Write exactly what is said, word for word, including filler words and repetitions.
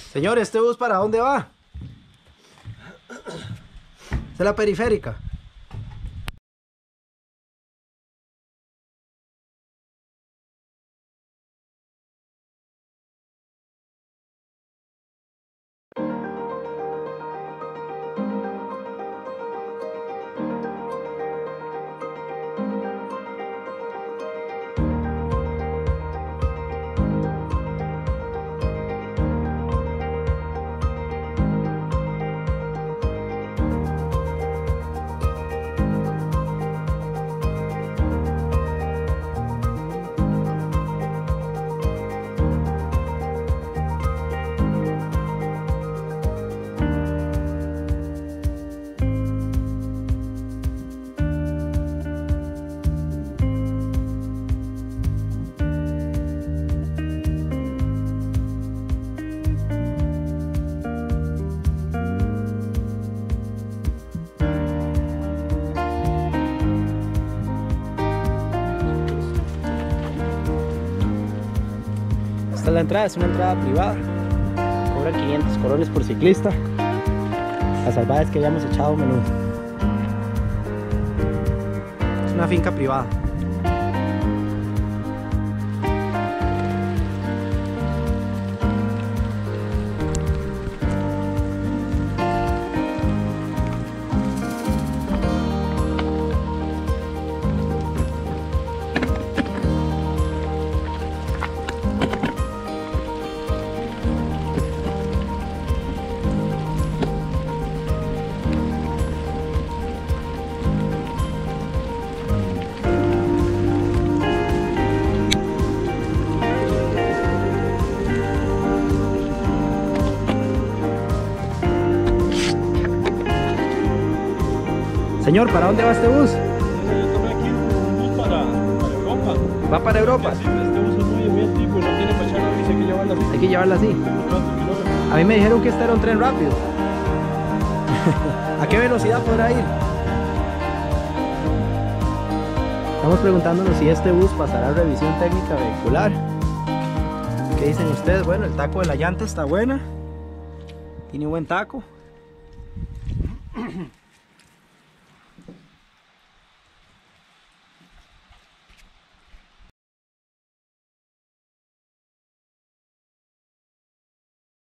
Señor, ¿este bus para dónde va? ¿Es la periférica? Esta es la entrada, es una entrada privada. Cobran quinientos colones por ciclista. La salvada es que habíamos echado menudo. Es una finca privada. Señor, ¿para dónde va este bus? Yo tomé aquí un bus para, para Europa. ¿Va para Europa? Sí, este bus es muy, muy antiguo, no tiene para echar la bici, hay que llevarla así. Hay que llevarla así. Unos cuantos kilómetros. A mí me dijeron que este era un tren rápido. ¿A qué velocidad podrá ir? Estamos preguntándonos si este bus pasará revisión técnica vehicular. ¿Qué dicen ustedes? Bueno, el taco de la llanta está buena. Tiene buen taco.